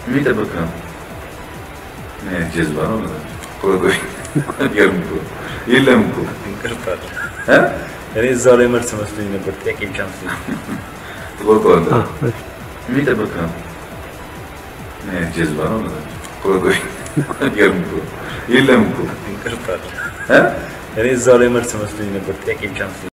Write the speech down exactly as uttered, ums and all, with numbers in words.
የሚጠብቅ ነው ጀዝባ ነው ቆይ ይርምኩ ይለምኩ እንቅርታል እ እኔ እዛው ላይ መልስ መስሎኝ ነበር ጥያቄ ቻንስ ቆቆለ የሚጠብቅ ነው ጀዝባ ነው ቆይ ይርምኩ ይለምኩ እንቅርታል እ እኔ እዛው ላይ መልስ መስሎኝ ነበር ጥያቄ ቻንስ